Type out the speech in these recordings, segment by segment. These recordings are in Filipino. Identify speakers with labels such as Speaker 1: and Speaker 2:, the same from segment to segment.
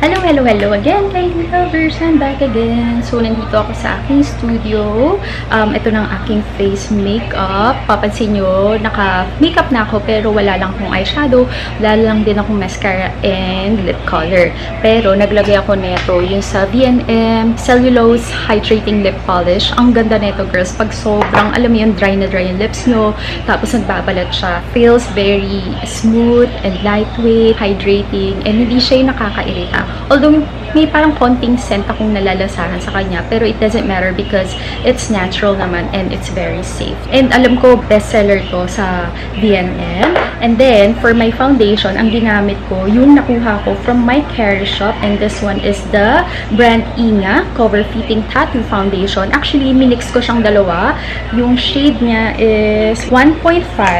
Speaker 1: Hello again, lady lovers! I'm back again. So, nandito ako sa aking studio. Ito ng aking face makeup. Papansin nyo, naka-makeup na ako pero wala lang akong eyeshadow. Wala lang din akong mascara and lip color. Pero, naglagay ako nito yung sa V&M Cellulose Hydrating Lip Polish. Ang ganda nito, girls. Pag sobrang, alam mo yun, dry na dry yung lips nyo. Tapos, nagbabalat siya. Feels very smooth and lightweight, hydrating, and hindi siya yung nakakairita. Although, may parang konting scent akong nalalasahan sa kanya, pero it doesn't matter because it's natural naman and it's very safe. And alam ko, bestseller to sa V&M. And then, for my foundation, ang ginamit ko, yung nakuha ko from my Care Shop, and this one is the brand Inga Cover Fitting Tattoo Foundation. Actually, minix ko siyang dalawa. Yung shade niya is 1.5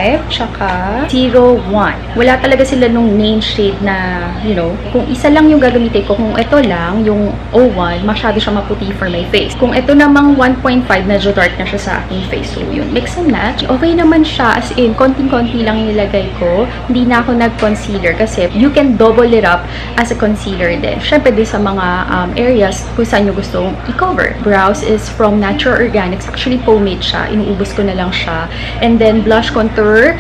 Speaker 1: tsaka 01. Wala talaga sila nung name shade na, you know, kung isa lang yung gagamitin ko, kung ito lang, yung 01, masyado siya maputi for my face. Kung ito namang 1.5, medyo dark na siya sa aking face. So, yun, mix and match. Okay naman siya, as in, konting-konti lang nilagay ko. Hindi na ako nag-concealer kasi you can double it up as a concealer din. Syempre, din sa mga areas kung saan nyo gustong i-cover. Brows is from Natural Organics. Actually, pomade siya. Inuubos ko na lang siya. And then, blush contour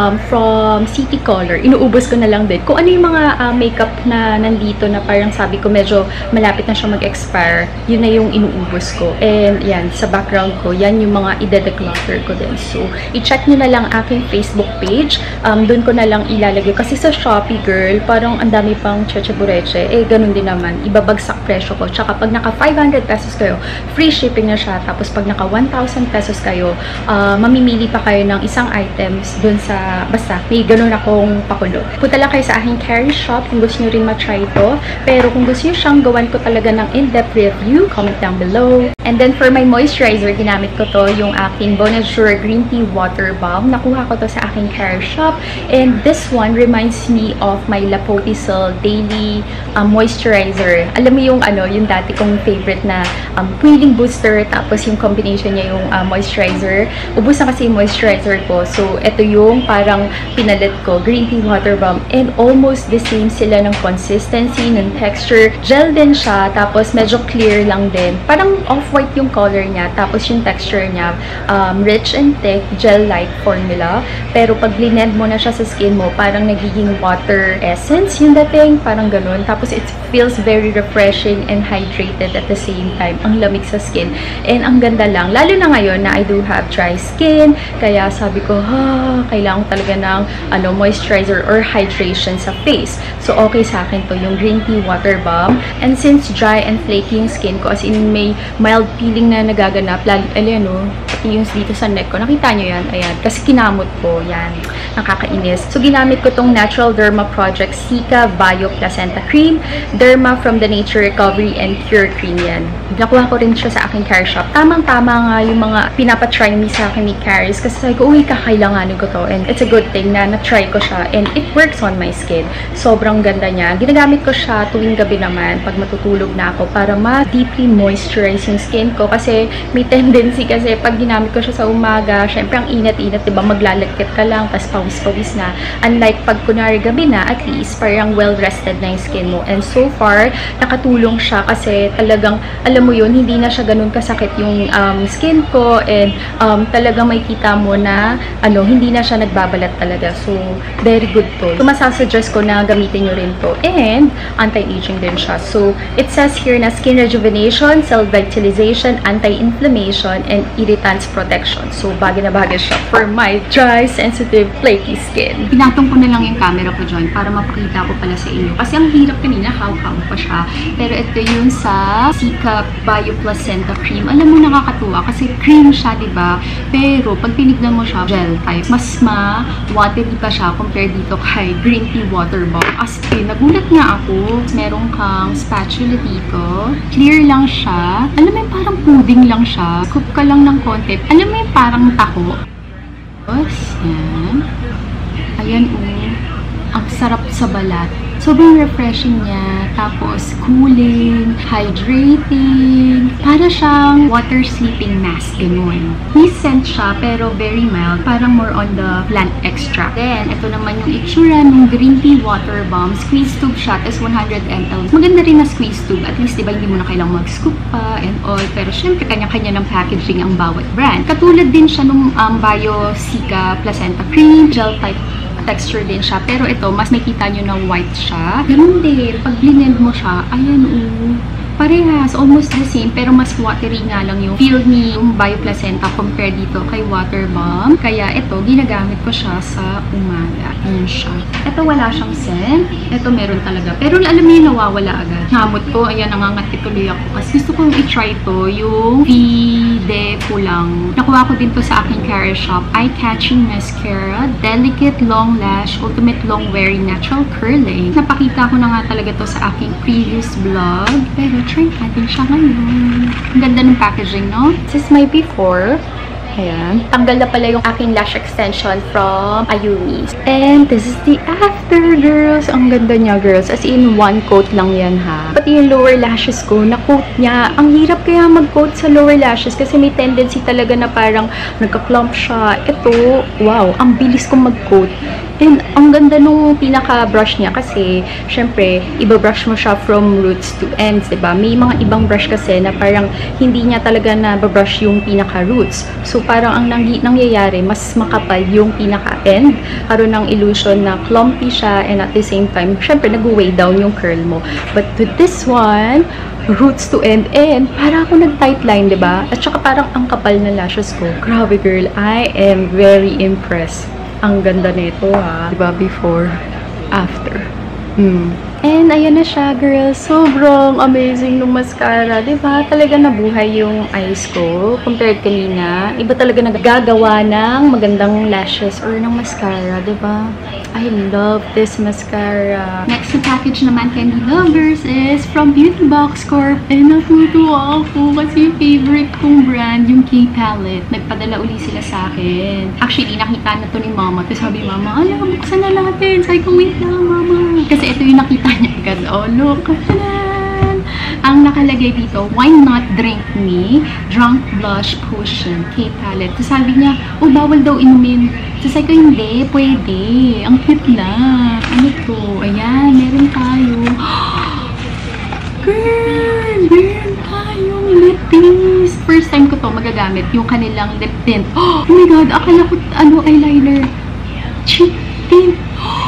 Speaker 1: from City Color. Inuubos ko na lang din. Kung ano yung mga makeup na nandito na parang sabi ko medyo malapit na siya mag-expire, yun na yung inuubos ko. And yan, sa background ko, yan yung mga ide-declutter ko din. So, i-check nyo na lang aking Facebook page. Doon ko na lang ilalagay. Kasi sa Shopee, girl, parang ang dami pang cheche-bureche. Eh, ganun din naman. Ibabagsak presyo ko. Tsaka pag naka 500 pesos kayo, free shipping na siya. Tapos pag naka 1,000 pesos kayo, mamimili pa kayo ng isang items doon sa, basta, may ganun akong pakulot. Punta lang kayo sa aking Care Shop kung gusto nyo rin matry ito. Pero kung gusto nyo siyang gawan ko talaga ng in-depth review, comment down below. And then for my moisturizer, ginamit ko to yung aking Bonjour Green Tea Water Balm. Nakuha ko to sa aking Care Shop. And this one reminds me of my La Poticel Daily Moisturizer. Alam mo yung yung dati kong favorite na Peeling Booster, tapos yung combination niya yung moisturizer. Ubus na kasi yung moisturizer ko. So, ito yung parang pinalit ko, Green Tea Water Balm. And almost the same sila ng consistency, ng texture. Gel din siya, tapos medyo clear lang din. Parang off-white yung color niya, tapos yung texture niya, rich and thick, gel-like formula. Pero pag blend mo na siya sa skin mo, parang nagiging water essence yung dating, parang ganun. Tapos it feels very refreshing and hydrated at the same time. Ang lamig sa skin. And ang ganda lang. Lalo na ngayon na I do have dry skin, kaya sabi ko, kailangan talaga ng moisturizer or hydration sa face. So, okay sa akin to yung Green Tea Water Balm. And since dry and flaky yung skin ko, as in may mild peeling na nagaganap, lalo, pati yung dito sa neck ko, nakita nyo yan, ayan, kasi kinamot ko, yan, nakakainis. So, ginamit ko tong Natural Derma Project Cica Bio Placenta Cream, Derma from the Nature Recovery and Cure Cream yan. Nakuha ko rin siya sa aking Care Shop. Tamang-tama nga yung mga pinapatry me sa akin ni Caris, kasi sabi ko, kakailanganin ko to, and it's a good thing na na-try ko siya, and it works on my skin. Sobrang ganda niya. Ginagamit ko siya tuwing gabi naman, pag matutulog na ako, para ma-deeply moisturize yung skin ko, kasi may tendency kasi pag ginamit ko siya sa umaga, syempre ang init-init, diba, maglalagkit ka lang, tas pawis-pawis na. Unlike pag kunwari gabi na, at least parang well-rested na yung skin mo. And so far, nakatulong siya kasi talagang, alam mo yun, hindi na siya ganun kasakit yung skin ko, and talagang makikita mo na, hindi na siya nagbabalat talaga. So, very good to. So, masasuggest ko na gamitin nyo rin to. And, anti-aging din siya. So, it says here na skin rejuvenation, cell vitalization, anti-inflammation, and irritants protection. So, bagay na bagay siya for my dry, sensitive, flaky skin. Pinatong ko na lang yung camera ko dyan para mapakita ko pala sa inyo. Kasi ang hirap kanina, how pa siya. Pero ito yung sa Cica Bio Placenta Cream. Alam mo, nakakatuwa kasi cream siya, diba? Pero, pag tinignan mo siya, gel type, mas ma-watery pa siya compared dito kay Green Tea Water Balm. As in, nagulat nga ako. Meron kang spatula dito. Clear lang siya. Alam mo yung parang pudding lang siya. Scoop ka lang ng konti. Alam mo yung parang taho. Tapos, yan. Ayan, ang sarap sa balat. Sobrang refreshing niya. Tapos, cooling, hydrating. Para siyang water sleeping mask, ganun. May scent siya, pero very mild. Parang more on the plant extract. Then, ito naman yung itsura ng green tea water bomb. Squeeze tube siya, tas 100 ml. Maganda rin na squeeze tube. At least, diba, hindi mo na kailangang mag-scoop pa and all. Pero, syempre, kanya-kanya ng packaging ang bawat brand. Katulad din siya nung Biosika Placenta Cream, gel type texture din siya. Pero ito, mas makita nyo na white siya. Ganun din. Pag blend mo siya, ayan parehas, almost the same, pero mas watery nga lang yung feel ni yung Bioplacenta compared dito kay Water Bomb. Kaya ito, ginagamit ko siya sa umaga. Ayan siya. Ito wala siyang scent. Ito meron talaga. Pero alam mo yung nawawala agad. Hamot ko, ayan, nangangati tuloy ako. Kasi gusto kong i-try to yung Vide Pulang. Nakuha ko din to sa aking Kara Shop. Eye-catching mascara, delicate long lash, ultimate long wearing natural curling. Napakita ko na nga talaga to sa aking previous vlog. Pero try natin siya ngayon. Ang ganda ng packaging, no? This is my before. Ayan. Tanggal na pala yung aking lash extension from Ayumi. And this is the after, girls. Ang ganda niya, girls. As in, one coat lang yan, ha. Pati yung lower lashes ko, na-coat niya. Ang hirap kaya mag-coat sa lower lashes kasi may tendency talaga na parang nagka-clump siya. Ito, wow, ang bilis kong mag-coat. And ang ganda nung pinaka-brush niya kasi, syempre, iba-brush mo siya from roots to ends, diba? May mga ibang brush kasi na parang hindi niya talaga na-brush yung pinaka-roots. So, parang ang nangyayari, mas makapal yung pinaka-end. Karoon ng illusion na clumpy siya and at the same time, syempre, nag-weigh down yung curl mo. But with this one, roots to end, and para ako nag-tight line, diba? At saka parang ang kapal na lashes ko. Grabe, girl. I am very impressed. Ang ganda nito, ha? Diba? Before, after. And ayan na siya, girls. Sobrang amazing nung mascara. Diba? Talaga nabuhay yung eyes ko. Compared kanina, iba talaga nagagawa ng magandang lashes or ng mascara. Diba? I love this mascara. Next na package naman, Candy Lovers, is from Beauty Box Corp. And natutuwa ako kasi favorite kong brand, yung K-Palette. Nagpadala uli sila sa akin. Actually, nakita na to ni Mama. Tapos sabi, Mama, buksan na natin. Sabi ko, wait lang, Mama. Kasi ito yung nakita niya agad. Oh, look. Tanan! Ang nakalagay dito, Why Not Drink Me? Drunk Blush Potion. K-Palette. Tapos sabi niya, bawal daw inumin. Tapos sabi ko, hindi. Pwede. Ang cute lang. Ano to? Ayan, meron tayo. Girl! Meron tayong lip tint. First time ko to magagamit. Yung kanilang lip tint. Oh my God! Akala ko, eyeliner. Cheek tint.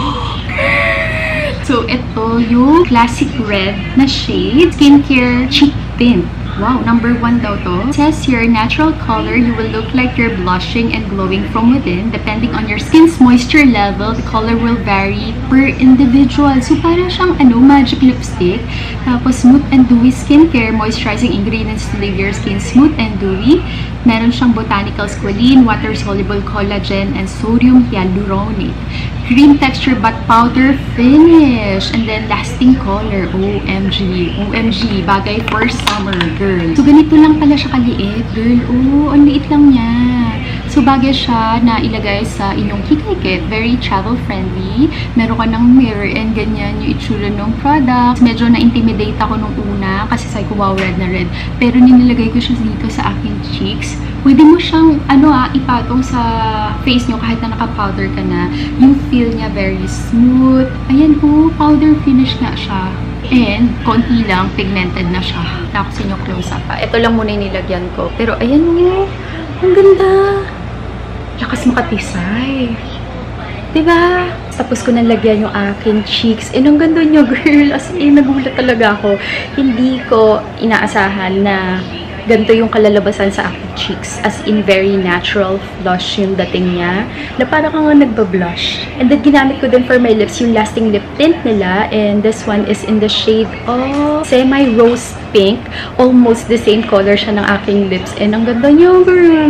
Speaker 1: So, ito yung classic red na shade. Skincare cheek tint. Wow, number 1 daw to. It says here, natural color, you will look like you're blushing and glowing from within. Depending on your skin's moisture level, the color will vary per individual. So, para siyang magic lipstick. Tapos, smooth and dewy skincare, moisturizing ingredients to leave your skin smooth and dewy. Meron siyang botanical squalene, water-soluble collagen, and sodium hyaluronate. Cream texture but powder finish. And then, lasting color. OMG. OMG. Bagay for summer, girl. So, ganito lang pala siya kaliit, girl. Ang liit lang niya. So, bagay siya na ilagay sa inyong kikikit. Very travel-friendly. Meron ka ng mirror and ganyan yung itsura ng product. Medyo na-intimidate ako nung una kasi sabi ko, wow, red na red. Pero nilagay ko siya dito sa aking cheeks. Pwede mo siyang, ipatong sa face nyo kahit na naka-powder ka na. Yung feel niya very smooth. Ayan powder finish nga siya. And, konti lang, pigmented na siya. Tapos yung close up pa. Ito lang muna yung nilagyan ko. Pero, ayan ang ganda. Lakas makatisay. Diba? Tapos ko nalagyan yung aking cheeks. And ang ganda nyo, girl. As in, nagulat talaga ako. Hindi ko inaasahan na ganito yung kalalabasan sa aking cheeks. As in, very natural blush yung dating niya. Na parang ka nga nagbablush. And then, ginamit ko din for my lips yung lasting lip tint nila. And this one is in the shade of semi-rose pink. Almost the same color siya ng aking lips. And ang ganda niya, girl.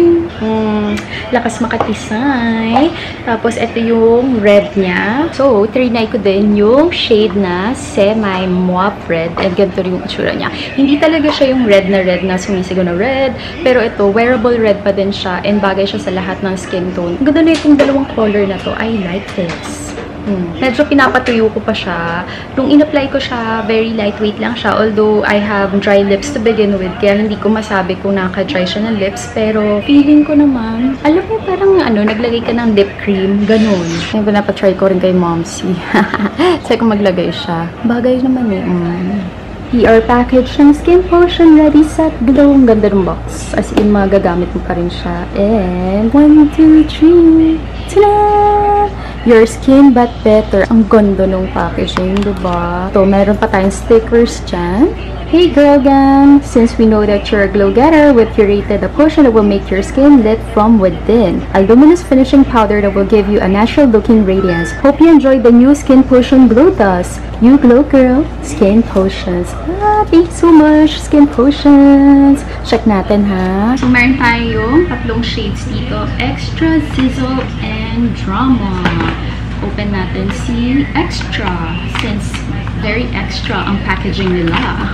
Speaker 1: Lakas makatisay. Tapos, ito yung red niya. So, trinay ko din yung shade na semi-mauve red. And ganito rin yung itsura niya. Hindi talaga siya yung red na sumisigaw na red. Pero ito, wearable red pa din siya. And bagay siya sa lahat ng skin tone. Ang ganda na itong dalawang color na to. I like this. Medyo pinapatuyo ko pa siya. Nung in-apply ko siya, very lightweight lang siya. Although, I have dry lips to begin with. Kaya hindi ko masabi kung naka-dry siya ng lips. Pero, feeling ko naman, alam mo parang naglagay ka ng lip cream. Ganun. Kaya pinapatry ko rin kay Momsy. Sa'yo kung maglagay siya. Bagay naman eh. PR package ng Skin Potion Ready Set Glow. Ang ganda ng box. As in, magagamit mo pa rin siya. And, 1, 2, 3. Ta-da! Your skin but better. Ang ganda ng packaging, diba? So, meron pa tayong stickers dyan. Hey girl gang! Since we know that you're a glow getter with curated a potion that will make your skin lit from within. A luminous finishing powder that will give you a natural looking radiance. Hope you enjoyed the new Skin Potion Glow Dust. You glow girl, Skin Potions. Thanks so much, Skin Potions. Check natin ha. So meron tayong tatlong shades dito. Extra, Sizzle, and Drama. Open natin si Extra since very extra ang packaging nila.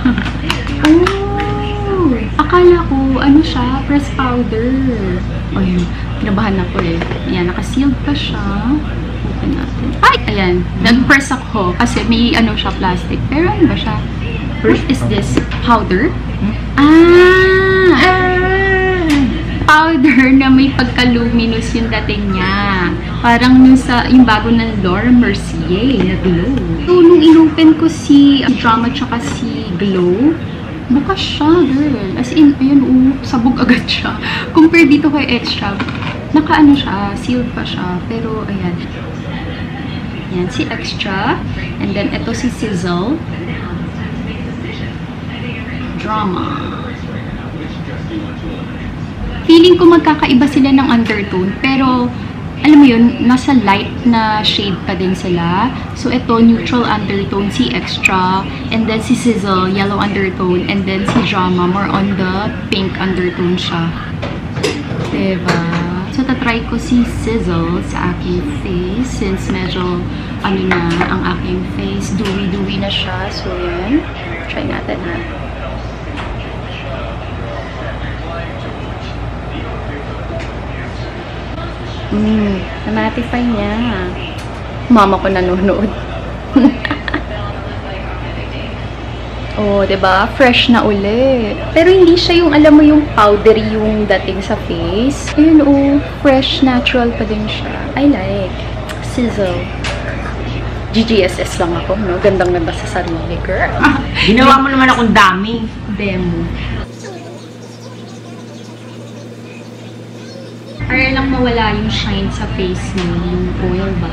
Speaker 1: Oh! Akala ko, siya, press powder. Ayun, kinabahan ako eh. Ayan, naka-sealed pa siya. Open natin. Ay! Ayan, nag-press ako kasi may siya, plastic. Pero ano ba siya? What is this? Powder? Powder na may pagka-luminous yung dating niya. Parang yung bago ng Laura Mercier na glow. So, nung inopen ko si Drama tsaka si Glow, bukas siya, girl. As in, ayun, sabog agad siya. Compare dito kay Extra, siya, sealed pa siya. Pero, ayan. Ayan, si Extra. And then, ito si Sizzle. Drama. Feeling ko magkakaiba sila ng undertone, pero alam mo yun, nasa light na shade pa din sila. So, ito, neutral undertone, si Extra, and then si Sizzle, yellow undertone, and then si Drama, more on the pink undertone siya. Diba? So, tatry ko si Sizzle sa aking face, since medyo, na, ang aking face, dewy-dewy na siya. So, yan. Try natin ha. Na-matify niya. Mama ko nanonood. Oh, diba? Fresh na uli. Pero hindi siya yung, alam mo, yung powdery yung dating sa face. Ayun, fresh, natural pa din siya. I like. Sizzle. GGSS lang ako, no? Gandang-ganda sa sarili, girl.
Speaker 2: Ginawa mo naman akong dami.
Speaker 1: Demo. Para lang mawala yung shine sa face mo, yung oil ba?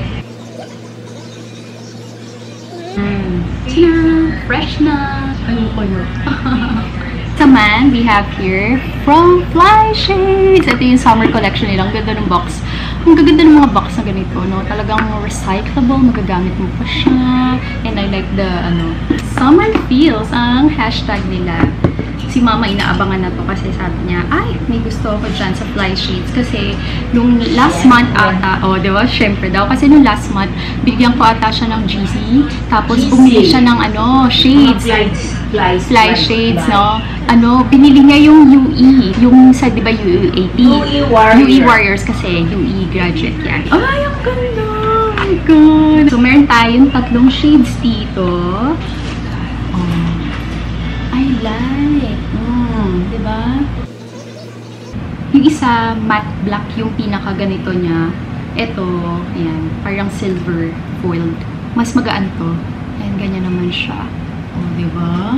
Speaker 1: Fresh na! Ayoko. Sa man, we have here from Fly Shades. Ito yung summer collection nilang. Ganda ng box. Ang gaganda ng mga box na ganito, no? Talagang recyclable, magagamit mo pa siya. And I like the, summer feels ang hashtag nila. Si Mama inaabangan na to kasi sabi niya, ay, may gusto ako dyan sa Fly Shades. Kasi, nung last month ata, diba? Syempre daw. Kasi nung last month, bigyan ko ata siya ng GC. Tapos, bumili siya ng, shades. Fly Shades, no? Binili niya yung UE. Yung sa, diba, UE80? UE Warriors kasi, UE graduate yan. Ay, ang ganda! Oh my God! So, meron tayong tatlong shades dito. I like. Diba? Yung isa, matte black yung pinaka ganito niya. Ito, ayan, parang silver foiled. Mas magaan to. Ayan, ganyan naman siya. Diba?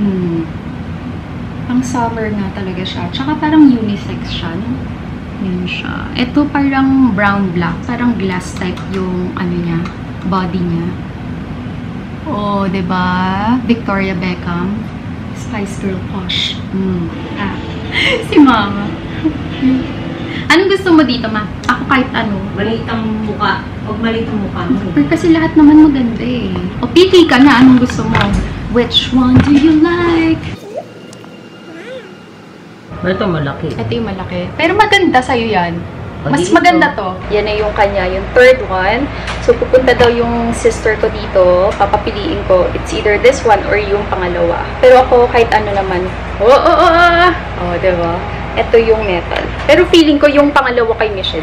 Speaker 1: Pang summer nga talaga siya. Tsaka parang unisex siya. Yun siya. Ito parang brown black. Parang glass type yung niya, body niya. Diba? Victoria Beckham. Spice Girl Posh. Si Mama. Anong gusto mo dito, Ma? Ako kahit ano.
Speaker 2: Maliit ang mukha. Huwag maliit ang mukha mo.
Speaker 1: Pero kasi lahat naman maganda eh. O, pili ka na. Anong gusto mo? Which one do you like?
Speaker 2: Ito malaki.
Speaker 1: Ito yung malaki. Pero maganda sa'yo yan. Mas maganda to. Yan na yung kanya, yung third one. So, pupunta daw yung sister ko dito. Papapiliin ko. It's either this one or yung pangalawa. Pero ako, kahit ano naman. Diba? Ito yung metal. Pero feeling ko yung pangalawa kay Michelle.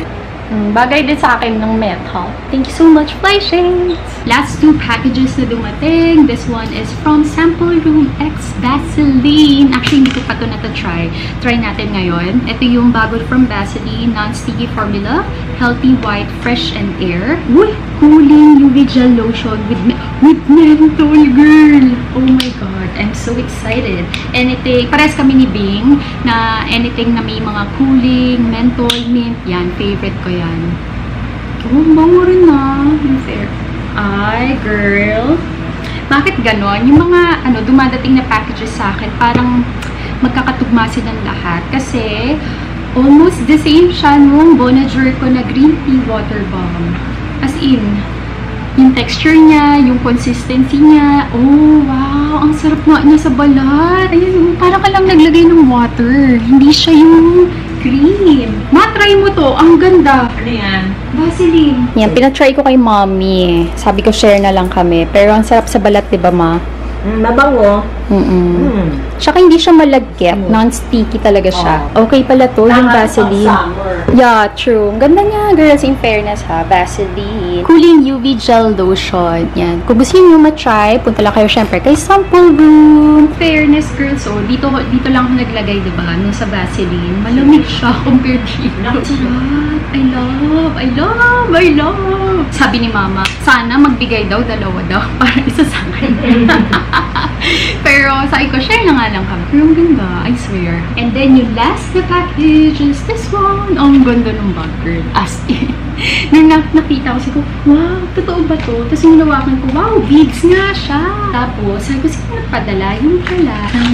Speaker 1: Bagay din sa akin ng metal. Thank you so much, Flyshades! Last 2 packages na dumating. This one is from Sample Room X Vaseline. Actually, hindi ko pa ito na-try. Try natin ngayon. Ito yung bago from Vaseline non-sticky formula. Healthy White Fresh and Air. Uy! Cooling UV Gel Lotion with menthol, girl! Oh my God! I'm so excited. Anything, pares kami ni Bing na anything na may mga cooling, menthol, mint, yan, favorite ko yan. Oh, bango rin na. Fair. Ay, girl. Bakit ganon? Yung mga, dumadating na packages sa akin, parang magkakatugma silang lahat. Kasi, almost the same siya nung Bonjour ko na green tea water bomb. As in, yung texture niya, yung consistency niya. Oh, wow! Ang sarap nga niya sa balat. Ayun, parang ka lang naglagay ng water. Hindi siya yung cream. Ma-try mo to. Ang ganda.
Speaker 2: Ano yan?
Speaker 1: Vaseline. Yan, pinatry ko kay mommy. Sabi ko, share na lang kami. Pero ang sarap sa balat, di ba, ma?
Speaker 2: Mabango.
Speaker 1: Tsaka hindi siya malagkit. Non-sticky talaga siya. Okay pala to, yung Vaseline. Yeah, true. Ang ganda niya, girls. In fairness, ha. Vaseline. Cooling UV Gel Lotion. Yan. Kung gusto nyo ma-try, punta lang kayo syempre kay Sample Room. Fairness, girls. So, dito lang ako naglagay, diba? Nung sa Vaseline. Malamig siya compared dito. Sarap. I love. Sabi ni mama, sana magbigay daw, 2 daw. Para isa sa akin. Pero sabi ko, share na nga lang kami. Pero ang ganda, I swear. And then yung last na package is this one. Ang ganda ng bag, girl. As in. Nung nakita ko, sabi ko, wow, totoo ba to? Tapos yung hinawakan ko, wow, bigs nga siya. Tapos, sabi ko, sino nagpadala? Yung pala.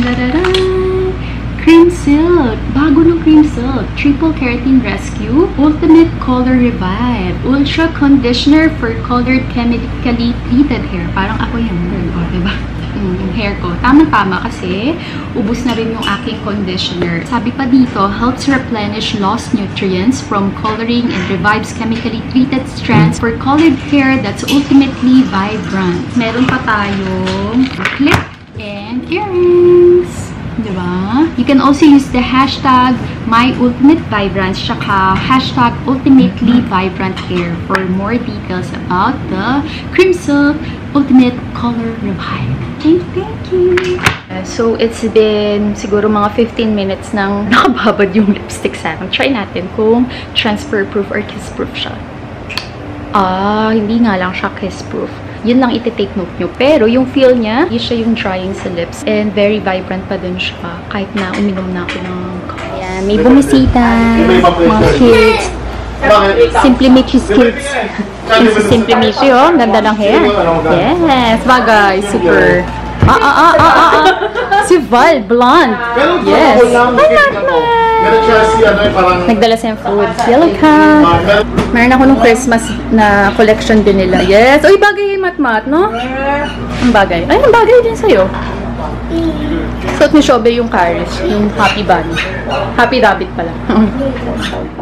Speaker 1: Cream Silk. Bago ng Cream Silk. Triple Keratin Rescue. Ultimate Color Revive. Ultra Conditioner for Colored Chemically Treated Hair. Parang ako yan. O, diba? Yung hair ko. Tama-tama kasi ubus na rin yung aking conditioner. Sabi pa dito, helps replenish lost nutrients from coloring and revives chemically treated strands for colored hair that's ultimately vibrant. Meron pa tayong clip and earrings. Diba? You can also use the hashtag MyUltimateVibrance tsaka hashtag UltimatelyVibrantHair for more details about the Cream Silk Ultimate Color Revive. Thank you! So, it's been siguro mga 15 minutes nang nakababad yung lipstick sa akin. Try natin kung transfer-proof or kiss-proof siya. Hindi nga lang siya kiss-proof. Yun lang iti-take note nyo. Pero yung feel niya, yun siya yung drying sa lips. And very vibrant pa dun siya. Kahit na uminom na ako ng coffee. Ayan, may bumisita. Mga kids. Simply Michi's kids. Yung si Simply Michi, oh. Ganda ng hair. Yes, bagay. Super. Si Val, blonde. Yes. Nagdala siyang food. Yellow cat. Meron ako nung Christmas na collection din nila. Yes. Uy, bagay yung mat-mat, no? Ang bagay. Ay, ang bagay din sa'yo. Suot ni Shobe yung Caris. Yung Happy Bunny. Happy Rabbit pala.